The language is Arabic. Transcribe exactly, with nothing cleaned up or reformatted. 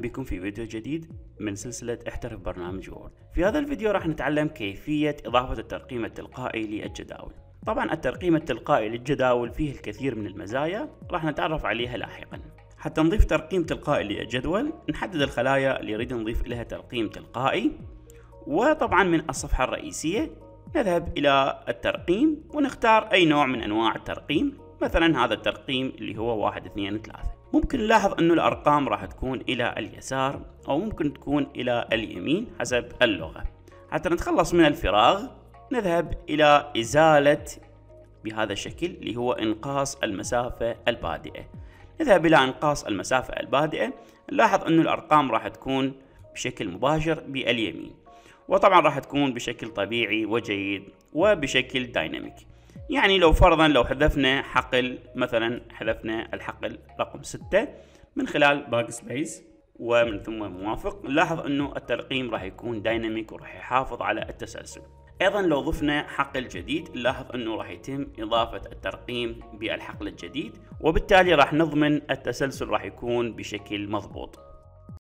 بكم في فيديو جديد من سلسلة احترف برنامج وورد. في هذا الفيديو راح نتعلم كيفية إضافة الترقيم التلقائي للجداول. طبعا الترقيم التلقائي للجداول فيه الكثير من المزايا راح نتعرف عليها لاحقا. حتى نضيف ترقيم تلقائي للجدول نحدد الخلايا اللي نريد نضيف لها ترقيم تلقائي، وطبعا من الصفحة الرئيسية نذهب إلى الترقيم ونختار أي نوع من أنواع الترقيم. مثلا هذا الترقيم اللي هو واحد اثنين ثلاثة. ممكن نلاحظ أنه الأرقام راح تكون إلى اليسار أو ممكن تكون إلى اليمين حسب اللغة. حتى نتخلص من الفراغ نذهب إلى إزالة بهذا الشكل اللي هو إنقاص المسافة البادئة. نذهب إلى إنقاص المسافة البادئة، نلاحظ أنه الأرقام راح تكون بشكل مباشر باليمين، وطبعا راح تكون بشكل طبيعي وجيد وبشكل دايناميك. يعني لو فرضا لو حذفنا حقل، مثلا حذفنا الحقل رقم ستة من خلال باك سبيس ومن ثم موافق، نلاحظ انه الترقيم راح يكون دايناميك وراح يحافظ على التسلسل. ايضا لو ضفنا حقل جديد نلاحظ انه راح يتم اضافة الترقيم بالحقل الجديد، وبالتالي راح نضمن التسلسل راح يكون بشكل مضبوط.